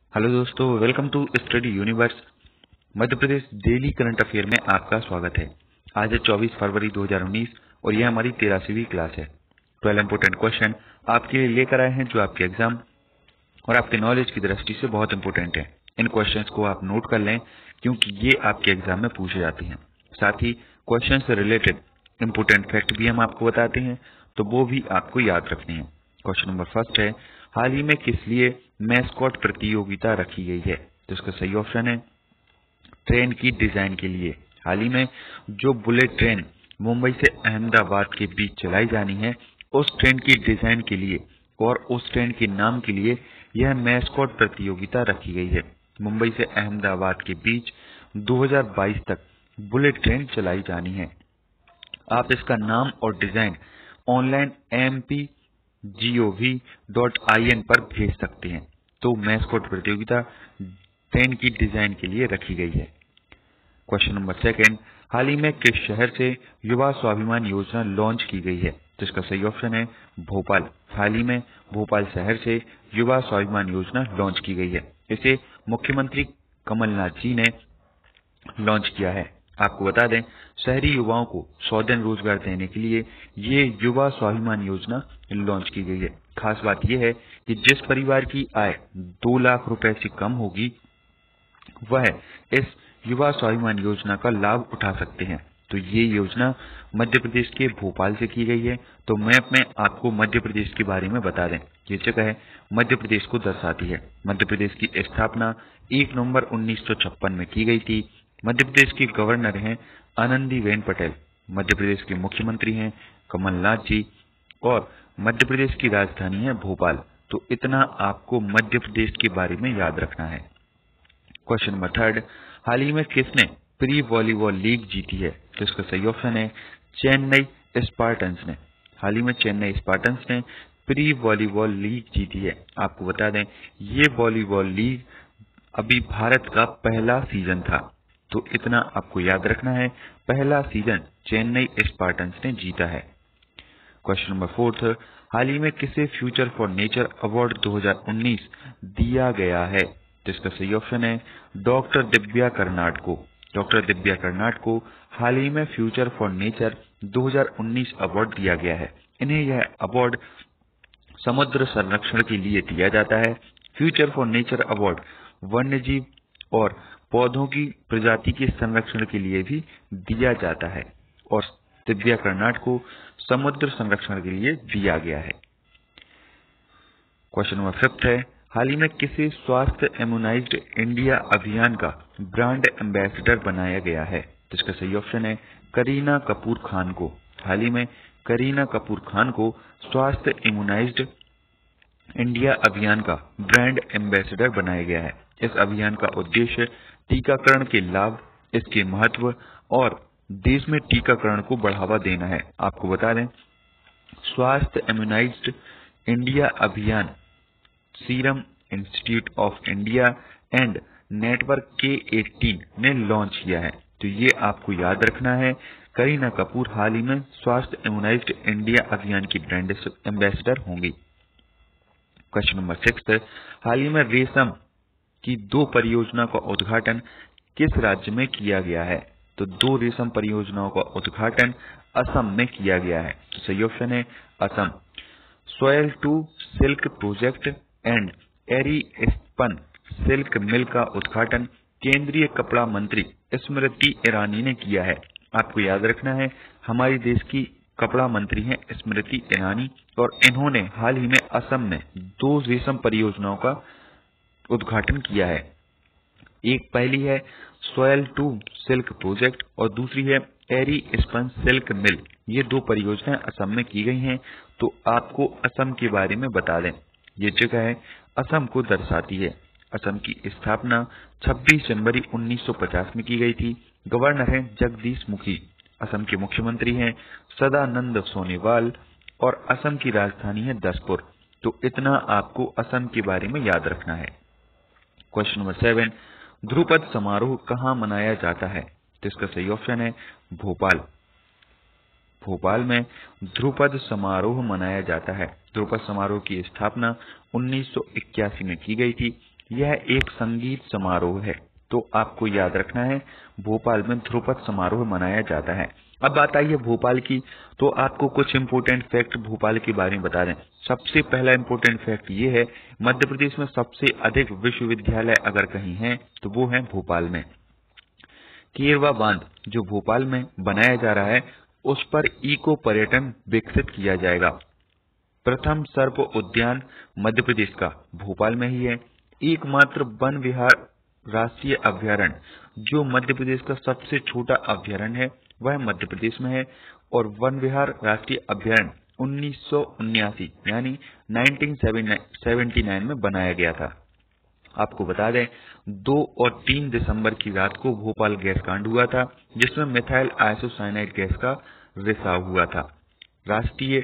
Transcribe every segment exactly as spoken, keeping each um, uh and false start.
Hello दोस्तों, welcome to study universe. Madhya Pradesh daily current affair में आपका स्वागत है। आज है चौबीस फरवरी दो हज़ार उन्नीस और यह हमारी तिरासीवीं क्लास है। ट्वेल्व इंपोर्टेंट क्वेश्चन आपके लिए लेकर आए हैं जो आपके एग्जाम और आपके नॉलेज की दृष्टि से बहुत इंपोर्टेंट है। इन क्वेश्चंस को आप नोट कर लें क्योंकि ये आपके एग्जाम में पूछे जाते हैं। साथ ही क्वेश्चन से रिलेटेड इंपोर्टेंट फैक्ट भी हम आपको बताते हैं, तो वो भी आपको याद रखने हैं। क्वेश्चन नंबर फर्स्ट है, हाल ही में किस लिए मैस्कॉट प्रतियोगिता रखी गई है? तो इसका सही ऑप्शन है ट्रेन की डिजाइन के लिए। हाल ही में जो बुलेट ट्रेन मुंबई से अहमदाबाद के बीच चलाई जानी है, उस ट्रेन की डिजाइन के लिए और उस ट्रेन के नाम के लिए यह मैस्कॉट प्रतियोगिता रखी गई है। मुंबई से अहमदाबाद के बीच दो हज़ार बाईस तक बुलेट ट्रेन चलाई जानी है। आप इसका नाम और design online M P G O V dot I N पर भेज सकते हैं। तो मैस्कॉट प्रतियोगिता ट्रेन की डिजाइन के लिए रखी गई है। क्वेश्चन नंबर सेकंड, हाल ही में किस शहर से युवा स्वाभिमान योजना लॉन्च की गई है? तो इसका सही ऑप्शन है भोपाल। हाल ही में भोपाल शहर से युवा स्वाभिमान योजना लॉन्च की गई है। इसे मुख्यमंत्री कमलनाथ जी ने लॉन्च किया है। आपको बता दें, शहरी युवाओं को सौ दिन रोजगार देने के लिए ये युवा स्वाभिमान योजना लॉन्च की गई है। खास बात यह है कि जिस परिवार की आय दो लाख रुपए से कम होगी वह इस युवा स्वाभिमान योजना का लाभ उठा सकते हैं। तो ये योजना मध्य प्रदेश के भोपाल से की गई है। तो मैप में आपको मध्य प्रदेश के बारे में बता दें, ये जगह मध्य प्रदेश को दर्शाती है। मध्य प्रदेश की स्थापना एक नवंबर उन्नीस सौ छप्पन में की गई थी। मध्य प्रदेश के गवर्नर हैं आनंदीबेन पटेल। मध्य प्रदेश के मुख्यमंत्री हैं कमलनाथ जी और मध्य प्रदेश की राजधानी है भोपाल। तो इतना आपको मध्य प्रदेश के बारे में याद रखना है। क्वेश्चन नंबर थर्ड, हाल ही में किसने प्री वॉलीबॉल लीग जीती है? तो इसका सही ऑप्शन है चेन्नई स्पार्टन्स ने। हाल ही में चेन्नई स्पार्टन्स ने प्री वॉलीबॉल लीग जीती है। आपको बता दें, ये वॉलीबॉल लीग अभी भारत का पहला सीजन था। तो इतना आपको याद रखना है, पहला सीजन चेन्नई स्पार्टन्स ने जीता है। क्वेश्चन नंबर फोर्थ, हाल ही में किसे फ्यूचर फॉर नेचर अवार्ड दो हज़ार उन्नीस दिया गया है? तो इसका सही ऑप्शन है डॉक्टर दिव्या कर्नाड को। डॉक्टर दिव्या कर्नाड को हाल ही में फ्यूचर फॉर नेचर दो हज़ार उन्नीस अवार्ड दिया गया है। इन्हें यह अवार्ड समुद्र संरक्षण के लिए दिया जाता है। फ्यूचर फॉर नेचर अवार्ड वन्यजीव और पौधों की प्रजाति के संरक्षण के लिए भी दिया जाता है और दिव्या कर्नाड को समुद्र संरक्षण के लिए दिया गया है। क्वेश्चन नंबर फिफ्थ है, हाल ही में किसे स्वास्थ्य इम्यूनाइज्ड इंडिया अभियान का ब्रांड एम्बेसडर बनाया गया है? तो इसका सही ऑप्शन है करीना कपूर खान को। हाल ही में करीना कपूर खान को स्वास्थ्य इम्यूनाइज्ड इंडिया अभियान का ब्रांड एम्बेसडर बनाया गया है। इस अभियान का उद्देश्य टीकाकरण के लाभ, इसके महत्व और देश में टीकाकरण को बढ़ावा देना है। आपको बता दें, स्वास्थ्य इम्यूनाइज्ड इंडिया अभियान serum institute of India and network के अठारह ने लॉन्च किया है। तो ये आपको याद रखना है, करीना कपूर हाल ही में स्वास्थ्य इम्यूनाइज्ड इंडिया अभियान की ब्रांड एम्बेसडर होंगी। क्वेश्चन नंबर सिक्स, हाल ही में रेशम की दो परियोजना का उद्घाटन किस राज्य में किया गया है? तो दो रेशम परियोजनाओं का उद्घाटन असम में किया गया है। तो सही ऑप्शन है Assam. Soil to silk project and eri spun silk mill का उद्घाटन केंद्रीय कपड़ा मंत्री स्मृति ईरानी ने किया है। आपको याद रखना है, हमारे देश की कपड़ा मंत्री हैं स्मृति ईरानी और इन्होंने हाल ही में असम में दो रेशम परियोजनाओं का उद्घाटन किया है। एक पहली है सोयल टू सिल्क प्रोजेक्ट और दूसरी है एरी स्पन सिल्क मिल। ये दो परियोजनाएं असम में की गई हैं। तो आपको असम के बारे में बता दें, ये जगह है असम को दर्शाती है। असम की स्थापना छब्बीस जनवरी उन्नीस सौ पचास में की गई थी। गवर्नर हैं जगदीश मुखी। असम के मुख्यमंत्री हैं सदानंद सोनोवाल और असम की राजधानी है दिसपुर। तो इतना आपको असम के बारे में याद रखना है। क्वेश्चन नंबर सेवन, ध्रुपद समारोह कहाँ मनाया जाता है? तो इसका सही ऑप्शन है भोपाल। भोपाल में ध्रुपद समारोह मनाया जाता है। ध्रुपद समारोह की स्थापना उन्नीस सौ इक्यासी में की गई थी। यह एक संगीत समारोह है। तो आपको याद रखना है भोपाल में ध्रुपद समारोह मनाया जाता है। अब बात आई है भोपाल की, तो आपको कुछ इंपोर्टेंट फैक्ट भोपाल के बारे में बता दें। सबसे पहला इंपोर्टेंट फैक्ट ये है, मध्य प्रदेश में सबसे अधिक विश्वविद्यालय अगर कहीं है तो वो है भोपाल में। केरवा बांध जो भोपाल में बनाया जा रहा है उस पर इको पर्यटन विकसित किया जाएगा। प्रथम सर्प उद्यान मध्य प्रदेश का भोपाल में ही है। एकमात्र वन विहार राष्ट्रीय अभ्यारण्य जो मध्य प्रदेश का सबसे छोटा अभ्यारण्य है वह मध्य प्रदेश में है, और वन विहार राष्ट्रीय अभ्यारण्य उन्नीस सौ उन्यासी यानी उन्नीस सौ उन्यासी में बनाया गया था। आपको बता दें दो और तीन दिसंबर की रात को भोपाल गैस कांड हुआ था, जिसमें मिथाइल आइसोसाइनाइड गैस का रिसाव हुआ था। राष्ट्रीय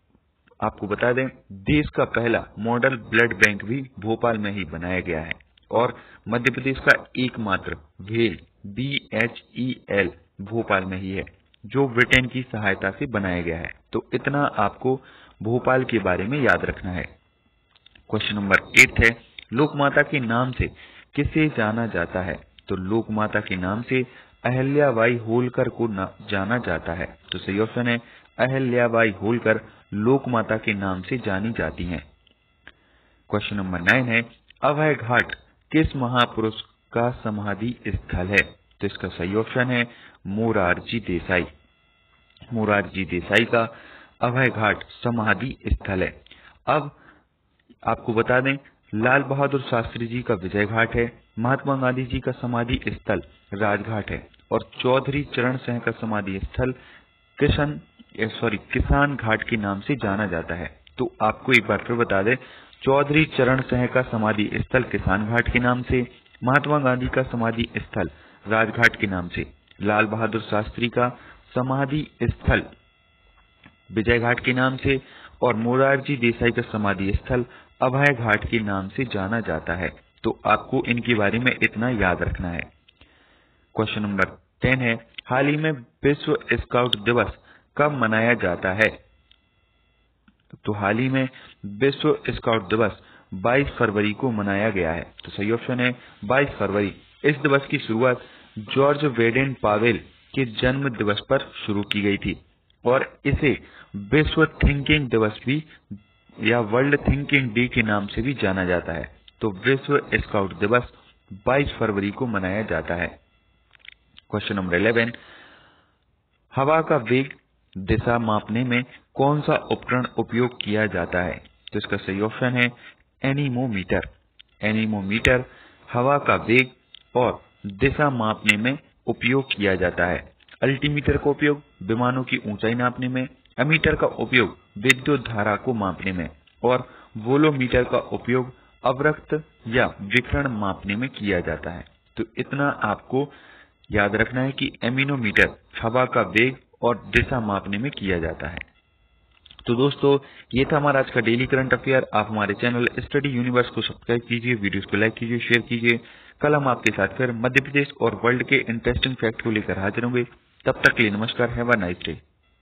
आपको बता दें देश का पहला मॉडल ब्लड बैंक भी भोपाल में ही बनाया गया है, और मध्य प्रदेश का एकमात्र व्हेल B H E L Bhopal में ही है जो ब्रिटेन की सहायता से बनाया गया है। तो इतना आपको भोपाल के बारे में याद रखना है। क्वेश्चन नंबर एट है, लोकमाता के नाम से किसे जाना जाता है? तो लोकमाता के नाम से अहिल्याबाई होलकर को जाना जाता है। तो सही ऑप्शन है अहिल्याबाई होलकर लोकमाता के नाम से जानी जाती हैं। क्वेश्चन नंबर नाइन है, अभय घाट किस महापुरुष का समाधि स्थल है? तो इसका सही ऑप्शन है मोरारजी देसाई। मोरारजी देसाई का अभय घाट समाधि स्थल है। अब आपको बता दें लाल बहादुर शास्त्री जी का विजय घाट है, महात्मा गांधी जी का समाधि स्थल राजघाट है, और चौधरी चरण सिंह का समाधि स्थल किशन सॉरी किसान घाट के नाम से जाना जाता है। तो आपको एक बार फिर बता दें चौधरी चरण सिंह का समाधि स्थल किसान घाट के नाम से, महात्मा गांधी का समाधि स्थल राजघाट के नाम से, लाल बहादुर शास्त्री का समाधि स्थल विजय घाट के नाम से, और मोरारजी देसाई का समाधि स्थल अभय घाट के नाम से जाना जाता है। तो आपको इनके बारे में इतना याद रखना है। क्वेश्चन नंबर टेन है, हाल ही में विश्व स्काउट दिवस कब मनाया जाता है? तो हाल ही में विश्व स्काउट दिवस बाईस फरवरी को मनाया गया है। तो सही ऑप्शन है बाईस फरवरी। इस दिवस की शुरुआत जॉर्ज वेडेन पावेल के जन्म दिवस पर शुरू की गई थी, और इसे विश्व थिंकिंग दिवस भी या वर्ल्ड थिंकिंग डे के नाम से भी जाना जाता है। तो विश्व स्काउट दिवस बाईस फरवरी को मनाया जाता है। क्वेश्चन नंबर इलेवन, हवा का वेग दिशा मापने में कौन सा उपकरण उपयोग किया जाता है? तो इसका सही ऑप्शन है एनीमोमीटर। एनीमोमीटर हवा का वेग और दिशा मापने में उपयोग किया जाता है। अल्टीमीटर का उपयोग विमानों की ऊंचाई नापने में, एमीटर का उपयोग विद्युत धारा को मापने में, और वोलोमीटर का उपयोग अवरक्त या विकिरण मापने में किया जाता है। तो इतना आपको याद रखना है कि एमीनोमीटर हवा का वेग और दिशा मापने में किया जाता है। तो दोस्तों ये था हमारा आज का डेली करंट अफेयर। आप हमारे चैनल स्टडी यूनिवर्स को सब्सक्राइब कीजिए, वीडियोस को लाइक कीजिए, शेयर कीजिए। कल हम आपके साथ फिर मध्य प्रदेश और वर्ल्ड के इंटरेस्टिंग फैक्ट को लेकर हाजिर होंगे। तब तक के लिए नमस्कार, हैव अ नाइस डे।